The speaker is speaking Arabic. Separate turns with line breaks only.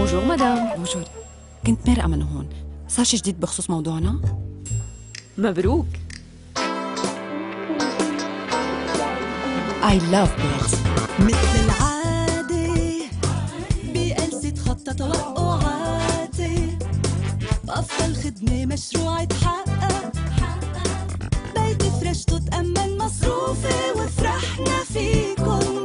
بونجور مدام.
بونجور. كنت مارقة من هون، صار شي جديد بخصوص موضوعنا؟
مبروك.
I love BLC.
مثل العادة BLC تخطى توقعاتي، بأفضل خدمة مشروع يتحقق، بيتي فرشته تأمن مصروفي وفرحنا فيكن